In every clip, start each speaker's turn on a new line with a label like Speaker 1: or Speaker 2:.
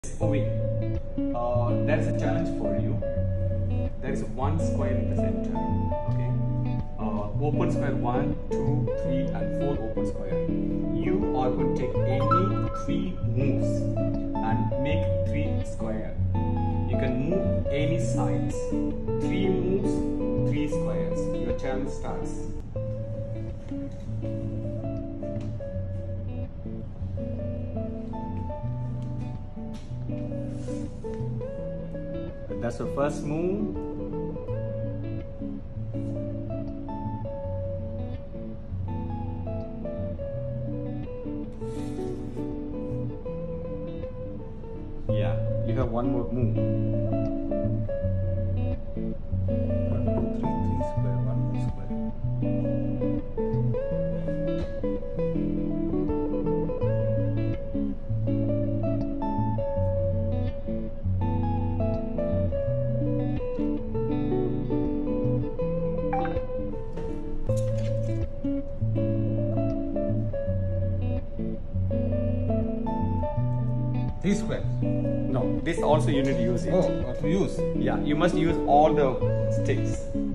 Speaker 1: Ovi, there is a challenge for you. There is one square in the center. Okay, open square 1, 2, 3, and 4 open square. You are going to take any 3 moves and make 3 square. You can move any sides. 3 moves, 3 squares. Your challenge starts. That's the first move. Yeah, you have one more move.
Speaker 2: 1, 2, 3, 3 square, 1 more square. Three squares.
Speaker 1: No, this also you need to use it.
Speaker 2: Oh, what to use?
Speaker 1: Yeah, you must use all the sticks.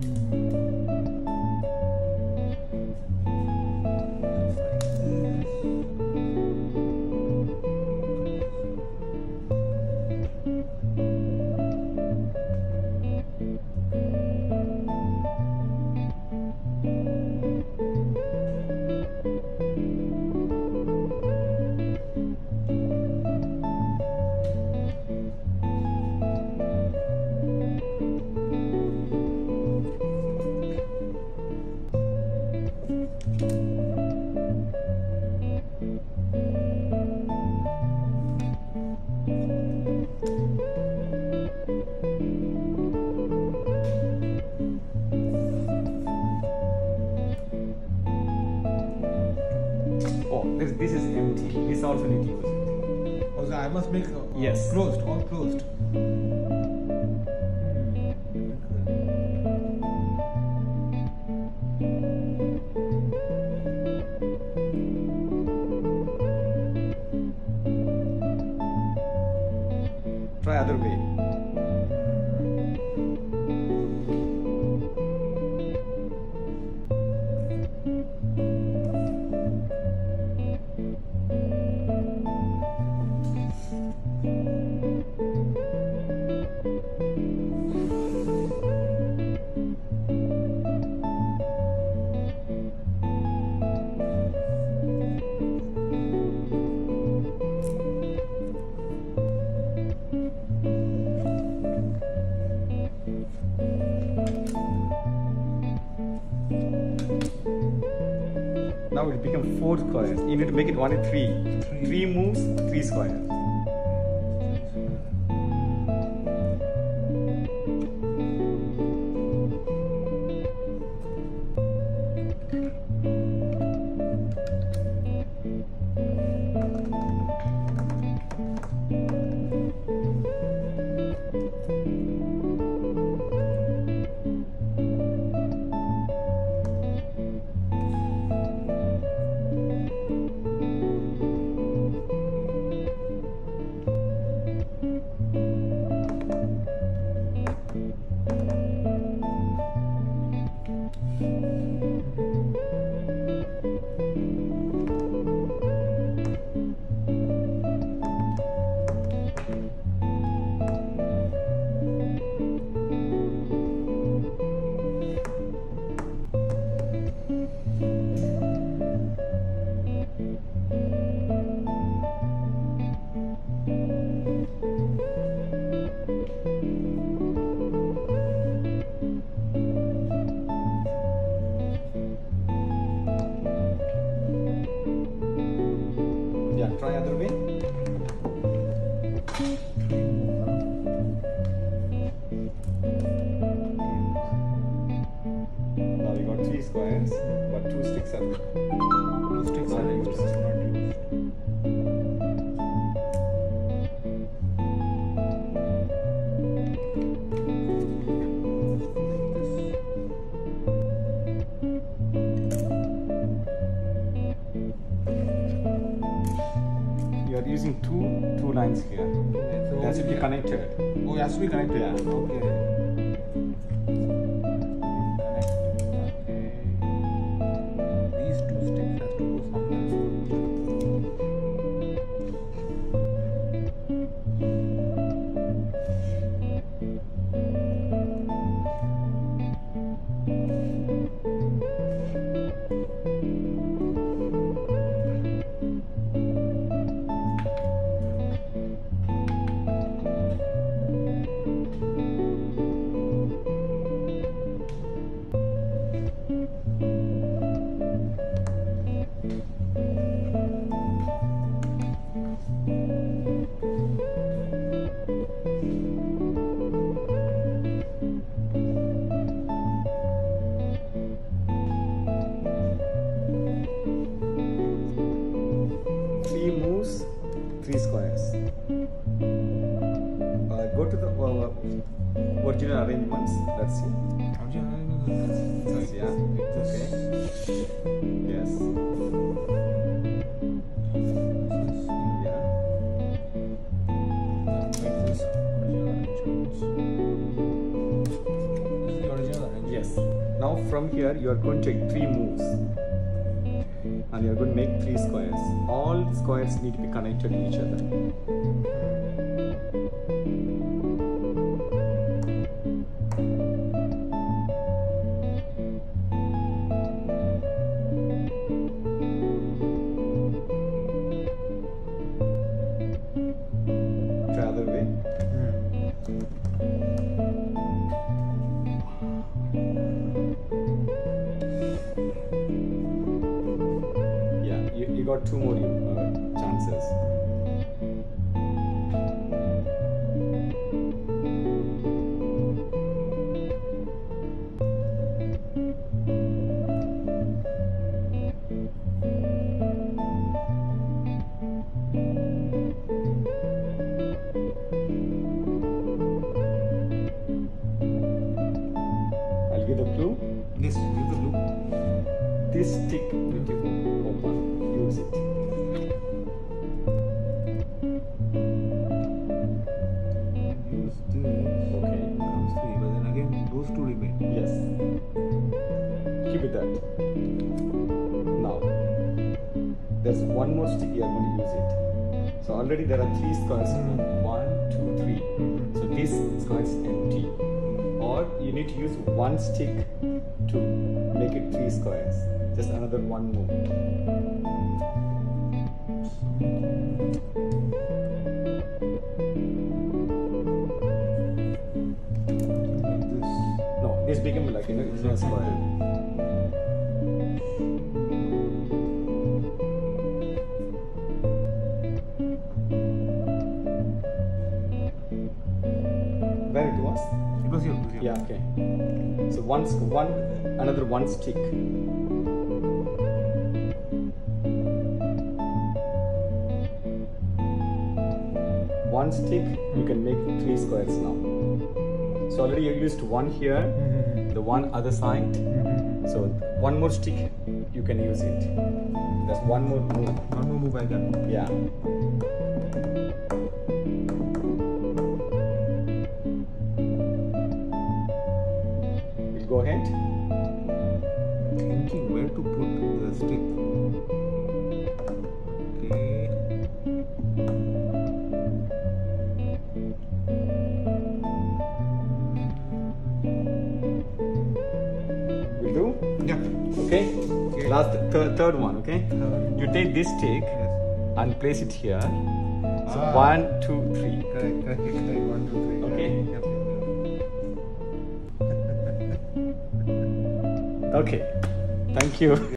Speaker 1: Oh, this is empty. This also need to use it.
Speaker 2: Oh, so I must make
Speaker 1: Yes.
Speaker 2: closed, all closed.
Speaker 1: Try other way. Now it become 4 squares. You need to make it only 3. 3 moves, 3 squares. Yeah, try other way. Now you got 3 squares, but 2 sticks are used.
Speaker 2: Not used.
Speaker 1: You are using two lines here. has to be connected.
Speaker 2: Oh, it has to be connected.
Speaker 1: Yeah.
Speaker 2: Okay. These two sticks has to go somewhere.
Speaker 1: Three squares. Go to the original arrangements. Let's see. Yeah. Okay. Yes. Yeah.
Speaker 2: This is the original arrangement.
Speaker 1: Yes. Now from here you are going to take 3 moves. And you are going to make 3 squares. All the squares need to be connected to each other. Try other way. You got 2 more chances. I'll give the clue.
Speaker 2: Yes, give the blue.
Speaker 1: This stick will you open. Use it.
Speaker 2: Use this.
Speaker 1: Okay.
Speaker 2: Comes 3, but then again those 2 remain.
Speaker 1: Yes. Keep it that. Now, there's one more stick you are going to use it. So already there are 3 squares. 1, 2, 3. So this square is empty. Or you need to use one stick to make it 3 squares. Just another one move.
Speaker 2: Like this.
Speaker 1: No, this became like it's not a square. Where it was?
Speaker 2: It was here.
Speaker 1: Yeah. Okay. So another one stick. One stick, you can make 3 squares now. So already you used one here, the one other side. So one more stick, you can use it. There's one more move.
Speaker 2: One more move I can.
Speaker 1: Yeah. We'll go ahead.
Speaker 2: Thinking where to put the stick. Okay.
Speaker 1: Will do?
Speaker 2: Yeah.
Speaker 1: Okay?
Speaker 2: Okay.
Speaker 1: Last third one, okay? You take this stick
Speaker 2: Yes.
Speaker 1: and place it here. So
Speaker 2: Ah.
Speaker 1: 1, 2, 3.
Speaker 2: Correct. 1, 2, 3.
Speaker 1: Okay.
Speaker 2: Yep.
Speaker 1: Okay. Thank you.